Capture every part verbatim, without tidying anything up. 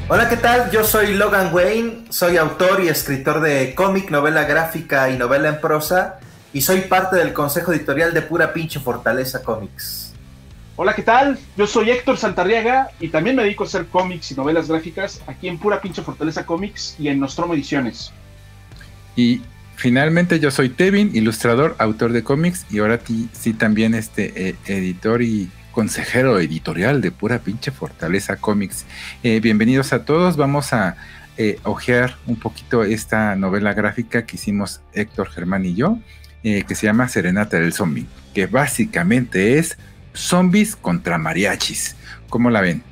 Hola, ¿qué tal? Yo soy Logan Wayne, soy autor y escritor de cómic, novela gráfica y novela en prosa, y soy parte del consejo editorial de Pura Pinche Fortaleza Comics. Hola, ¿qué tal? Yo soy Héctor Santarriaga y también me dedico a hacer cómics y novelas gráficas aquí en Pura Pinche Fortaleza Comics y en Nostromo Ediciones. Y finalmente yo soy Tevin, ilustrador, autor de cómics y ahora sí también este eh, editor y consejero editorial de Pura Pinche Fortaleza Comics. Eh, bienvenidos a todos, vamos a eh, ojear un poquito esta novela gráfica que hicimos Héctor, Germán y yo, eh, que se llama Serenata del Zombie, que básicamente es zombies contra mariachis. ¿Cómo la ven?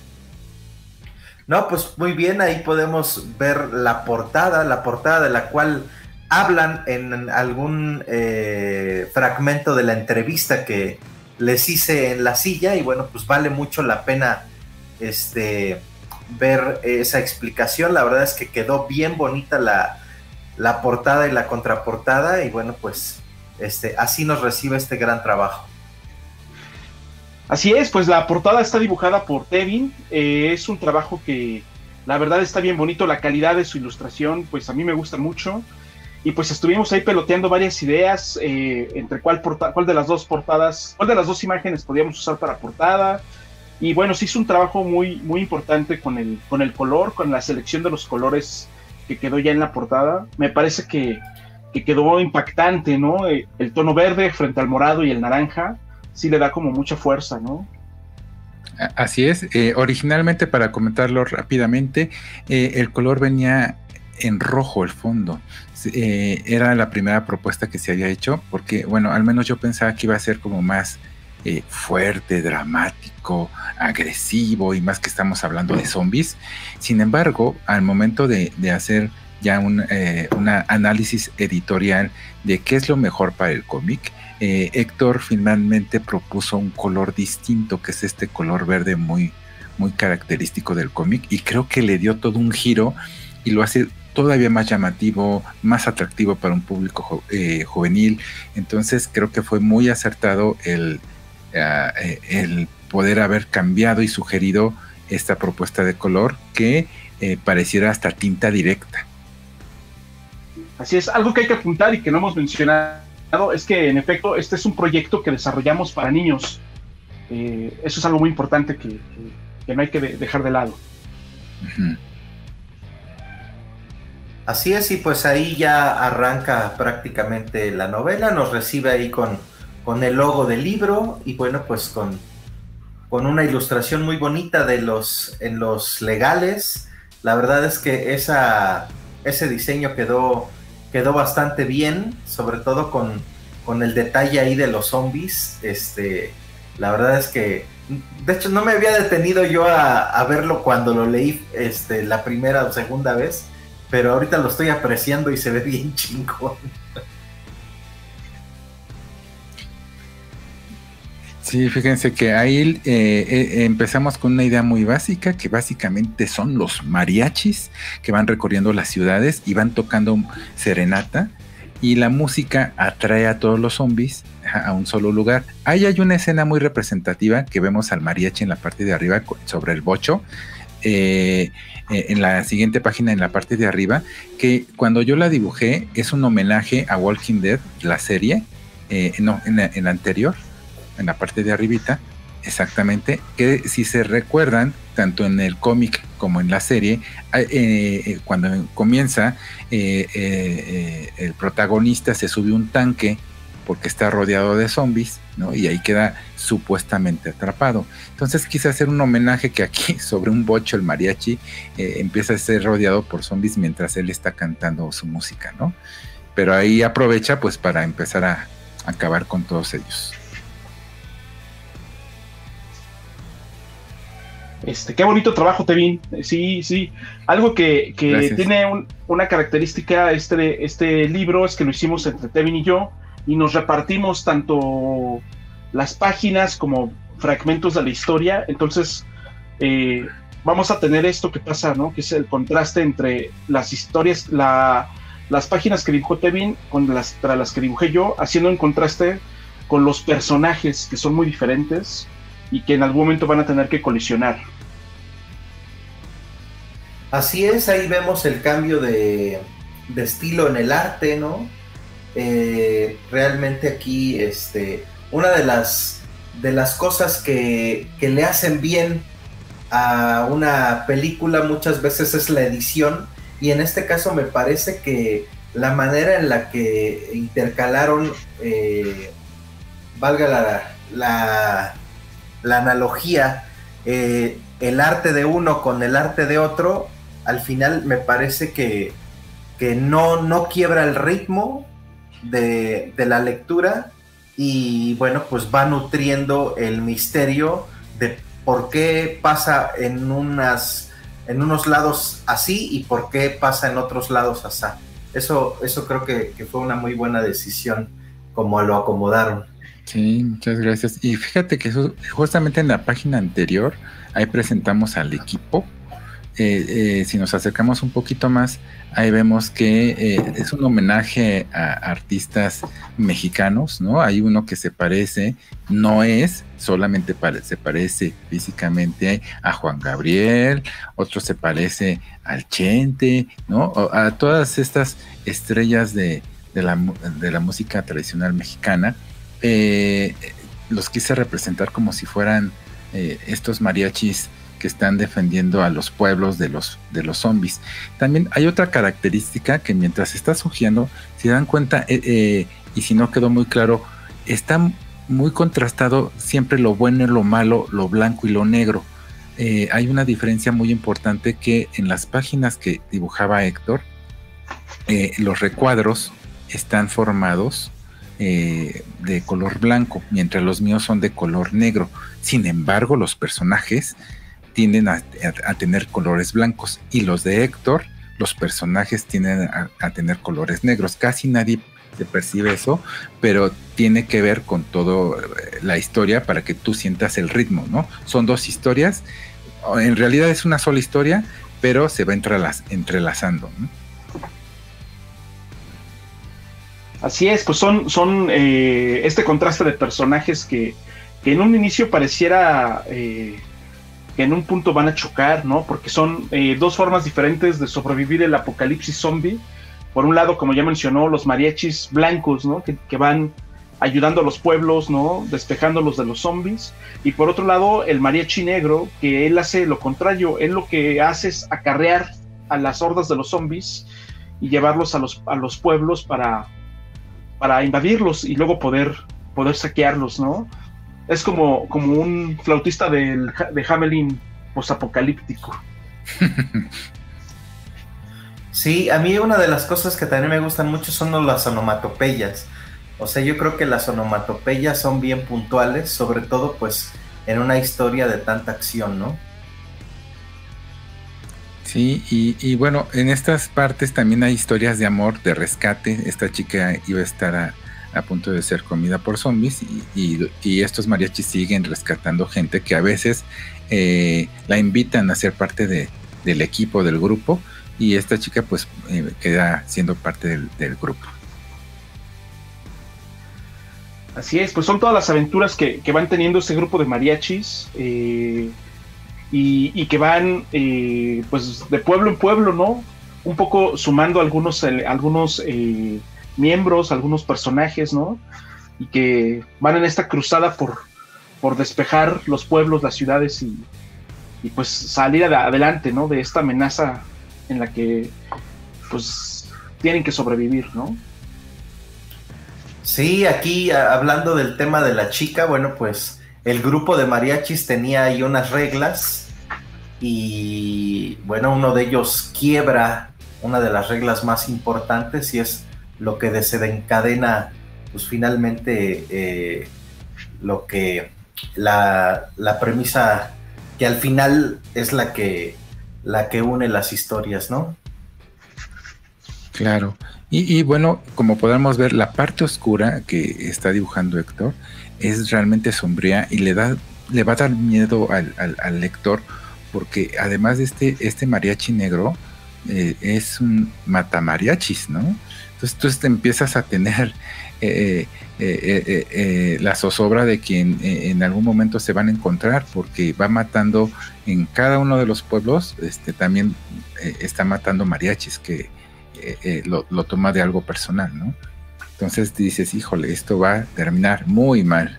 No, pues muy bien, ahí podemos ver la portada, la portada de la cual hablan en algún eh, fragmento de la entrevista que les hice en la silla, y bueno, pues vale mucho la pena este, ver esa explicación. La verdad es que quedó bien bonita la, la portada y la contraportada, y bueno, pues este, así nos recibe este gran trabajo. Así es, pues la portada está dibujada por Tevin, eh, es un trabajo que la verdad está bien bonito, la calidad de su ilustración pues a mí me gusta mucho, y pues estuvimos ahí peloteando varias ideas, eh, entre cuál, porta cuál de las dos portadas, cuál de las dos imágenes podíamos usar para portada, y bueno, se hizo un trabajo muy, muy importante con el, con el color, con la selección de los colores que quedó ya en la portada. Me parece que, que quedó impactante, ¿no? El tono verde frente al morado y el naranja sí le da como mucha fuerza, ¿no? Así es, eh, originalmente, para comentarlo rápidamente, eh, el color venía en rojo el fondo. Eh, era la primera propuesta que se había hecho, porque, bueno, al menos yo pensaba que iba a ser como más eh, fuerte, dramático, agresivo, y más que estamos hablando de zombies. Sin embargo, al momento de, de hacer ya un eh, una análisis editorial de qué es lo mejor para el cómic, eh, Héctor finalmente propuso un color distinto, que es este color verde muy, muy característico del cómic, y creo que le dio todo un giro y lo hace todavía más llamativo, más atractivo para un público jo eh, juvenil. Entonces creo que fue muy acertado el, uh, el poder haber cambiado y sugerido esta propuesta de color que eh, pareciera hasta tinta directa. Así es, algo que hay que apuntar y que no hemos mencionado es que en efecto este es un proyecto que desarrollamos para niños. Eh, eso es algo muy importante que, que, que no hay que de dejar de lado. Uh-huh. Así es, y pues ahí ya arranca prácticamente la novela, nos recibe ahí con, con el logo del libro, y bueno, pues con, con una ilustración muy bonita de los, en los legales. La verdad es que esa, ese diseño quedó, quedó bastante bien, sobre todo con, con el detalle ahí de los zombies. Este, la verdad es que, de hecho, no me había detenido yo a, a verlo cuando lo leí este, la primera o segunda vez, pero ahorita lo estoy apreciando y se ve bien chingón. Sí, fíjense que ahí eh, eh, empezamos con una idea muy básica, que básicamente son los mariachis que van recorriendo las ciudades y van tocando serenata, y la música atrae a todos los zombies a un solo lugar. Ahí hay una escena muy representativa que vemos al mariachi en la parte de arriba sobre el bocho. Eh, eh, en la siguiente página, en la parte de arriba, que cuando yo la dibujé es un homenaje a Walking Dead, la serie, eh, no, en la, en la anterior, en la parte de arribita, exactamente, que si se recuerdan, tanto en el cómic como en la serie, eh, eh, cuando comienza, eh, eh, eh, el protagonista se sube un tanque porque está rodeado de zombies, ¿no? Y ahí queda supuestamente atrapado. Entonces quise hacer un homenaje que aquí, sobre un bocho, el mariachi eh, empieza a ser rodeado por zombies mientras él está cantando su música, ¿no? Pero ahí aprovecha pues para empezar a, a acabar con todos ellos. Este, qué bonito trabajo, Tevin. Sí, sí. Algo que, que tiene un, una característica este, este libro es que lo hicimos entre Tevin y yo, y nos repartimos tanto las páginas como fragmentos de la historia. Entonces eh, vamos a tener esto que pasa, ¿no? Que es el contraste entre las historias, la, las páginas que dibujó Tevin con las, las que dibujé yo, haciendo un contraste con los personajes que son muy diferentes y que en algún momento van a tener que colisionar. Así es, ahí vemos el cambio de, de estilo en el arte, ¿no? Eh, realmente aquí, este, una de las, de las cosas que, que le hacen bien a una película muchas veces es la edición, y en este caso me parece que la manera en la que intercalaron, eh, valga la, la, la analogía, eh, el arte de uno con el arte de otro, al final me parece que, que no, no quiebra el ritmo de, de la lectura, y bueno, pues va nutriendo el misterio de por qué pasa en, unas, en unos lados así y por qué pasa en otros lados así. Eso, eso creo que, que fue una muy buena decisión, como lo acomodaron. Sí, muchas gracias. Y fíjate que eso, justamente en la página anterior, ahí presentamos al equipo. Eh, eh, si nos acercamos un poquito más, ahí vemos que eh, es un homenaje a artistas mexicanos, ¿no? Hay uno que se parece, no es, solamente pare, se parece físicamente a Juan Gabriel, otro se parece al Chente, ¿no? A todas estas estrellas de, de, la, de la música tradicional mexicana. Eh, los quise representar como si fueran eh, estos mariachis que están defendiendo a los pueblos de los, de los zombies. También hay otra característica que mientras estás hojeando, si dan cuenta, eh, eh, y si no quedó muy claro, está muy contrastado siempre lo bueno y lo malo, lo blanco y lo negro. Eh, hay una diferencia muy importante que en las páginas que dibujaba Héctor, eh, los recuadros están formados eh, de color blanco, mientras los míos son de color negro. Sin embargo, los personajes tienden a, a, a tener colores blancos, y los de Héctor, los personajes tienden a, a tener colores negros. Casi nadie te percibe eso, pero tiene que ver con todo la historia para que tú sientas el ritmo, ¿no? Son dos historias, en realidad es una sola historia, pero se va entrelaz, entrelazando, ¿no? Así es, pues son, son eh, este contraste de personajes que, que en un inicio pareciera eh, que en un punto van a chocar, ¿no? Porque son eh, dos formas diferentes de sobrevivir el apocalipsis zombie. Por un lado, como ya mencionó, los mariachis blancos, ¿no? Que, que van ayudando a los pueblos, ¿no? Despejándolos de los zombies. Y por otro lado, el mariachi negro, que él hace lo contrario. Él lo que hace es acarrear a las hordas de los zombies y llevarlos a los, a los pueblos para, para invadirlos y luego poder, poder saquearlos, ¿no? Es como, como un flautista del, de Hamelin posapocalíptico. Sí, a mí una de las cosas que también me gustan mucho son las onomatopeyas. O sea, yo creo que las onomatopeyas son bien puntuales, sobre todo pues en una historia de tanta acción, ¿no? Sí, y, y bueno, en estas partes también hay historias de amor, de rescate. Esta chica iba a estar a, a punto de ser comida por zombies, y, y, y estos mariachis siguen rescatando gente que a veces eh, la invitan a ser parte de, del equipo, del grupo, y esta chica pues eh, queda siendo parte del, del grupo. Así es, pues son todas las aventuras que, que van teniendo ese grupo de mariachis, eh, y, y que van eh, pues de pueblo en pueblo, ¿no? Un poco sumando algunos, eh, algunos eh, miembros, algunos personajes, ¿no? Y que van en esta cruzada por, por despejar los pueblos, las ciudades, y, y pues salir ad- adelante, ¿no? De esta amenaza en la que pues tienen que sobrevivir, ¿no? Sí, aquí a- hablando del tema de la chica, bueno, pues el grupo de mariachis tenía ahí unas reglas, y bueno, uno de ellos quiebra una de las reglas más importantes, y es lo que desencadena pues finalmente eh, lo que la, la premisa que al final es la que la que une las historias, ¿no? Claro. Y, y bueno, como podemos ver, la parte oscura que está dibujando Héctor es realmente sombría, y le da, le va a dar miedo al, al, al lector, porque además de este, este mariachi negro, eh, es un matamariachis, ¿no? Entonces tú te empiezas a tener eh, eh, eh, eh, la zozobra de que en, en algún momento se van a encontrar, porque va matando en cada uno de los pueblos, este, también eh, está matando mariachis, que eh, eh, lo, lo toma de algo personal, ¿no? Entonces dices, híjole, esto va a terminar muy mal.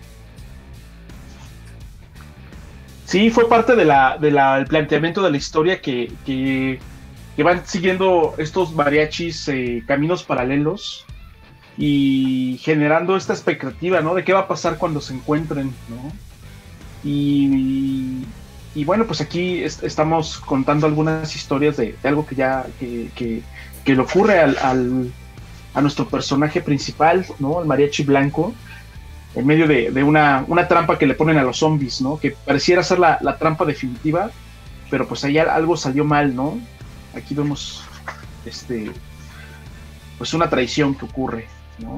Sí, fue parte de la, de la, el planteamiento de la historia que, que, que van siguiendo estos mariachis eh, caminos paralelos y generando esta expectativa, ¿no? De qué va a pasar cuando se encuentren, ¿no? Y, y bueno, pues aquí est estamos contando algunas historias de, de algo que ya que, que, que le ocurre al, al, a nuestro personaje principal, ¿no? Al mariachi blanco, en medio de, de una, una trampa que le ponen a los zombies, ¿no? Que pareciera ser la, la trampa definitiva, pero pues allá algo salió mal, ¿no? Aquí vemos este pues una traición que ocurre, ¿no?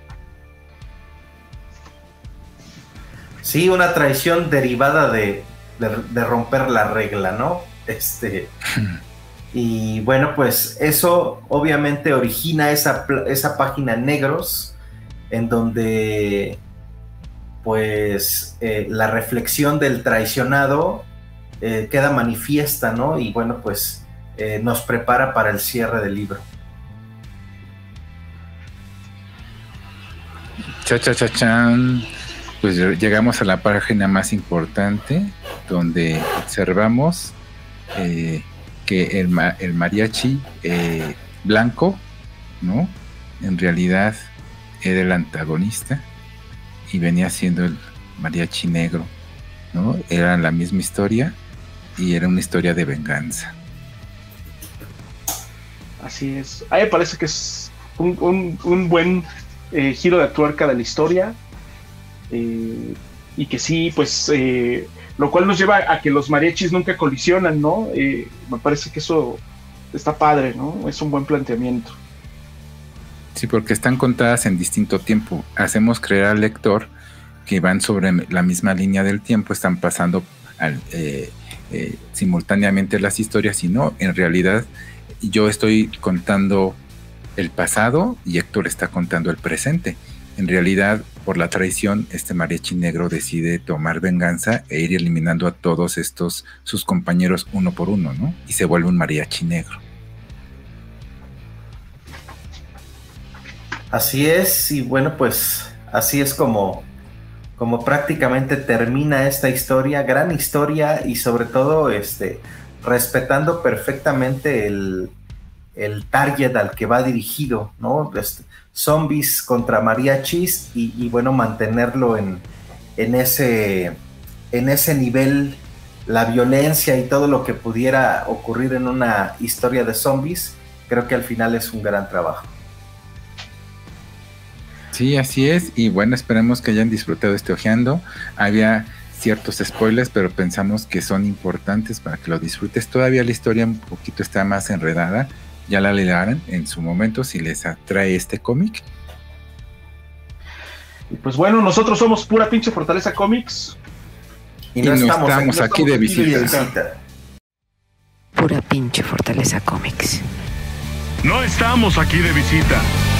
Sí, una traición derivada de, de, de romper la regla, ¿no? Este, y bueno, pues eso obviamente origina esa, esa página negros, en donde pues eh, la reflexión del traicionado eh, queda manifiesta, ¿no? Y bueno, pues eh, nos prepara para el cierre del libro. Cha, cha, cha, chan. Pues llegamos a la página más importante, donde observamos eh, que el, ma el mariachi eh, blanco, ¿no? En realidad era el antagonista y venía siendo el mariachi negro, ¿no? Era la misma historia y era una historia de venganza. Así es. A mí me parece que es un, un, un buen eh, giro de tuerca de la historia, eh, y que sí, pues, eh, lo cual nos lleva a que los mariachis nunca colisionan, ¿no? Eh, me parece que eso está padre, ¿no? Es un buen planteamiento. Sí, porque están contadas en distinto tiempo. Hacemos creer al lector que van sobre la misma línea del tiempo, están pasando al, eh, eh, simultáneamente las historias, y no, en realidad yo estoy contando el pasado y Héctor está contando el presente. En realidad, por la traición, este mariachi negro decide tomar venganza e ir eliminando a todos estos sus compañeros uno por uno, ¿no? Y se vuelve un mariachi negro. Así es, y bueno, pues así es como, como prácticamente termina esta historia, gran historia, y sobre todo este, respetando perfectamente el, el target al que va dirigido, ¿no? Este, zombies contra mariachis, y, y bueno, mantenerlo en, en, ese, en ese nivel, la violencia y todo lo que pudiera ocurrir en una historia de zombies, creo que al final es un gran trabajo. Sí, así es, y bueno, esperemos que hayan disfrutado este Ojeando. Había ciertos spoilers, pero pensamos que son importantes para que lo disfrutes. Todavía la historia un poquito está más enredada, ya la leerán en su momento si les atrae este cómic. Y pues bueno, nosotros somos Pura Pinche Fortaleza Comics. Y no, y no estamos, estamos aquí, aquí, de, aquí visita. de visita. Pura Pinche Fortaleza Comics. No estamos aquí de visita.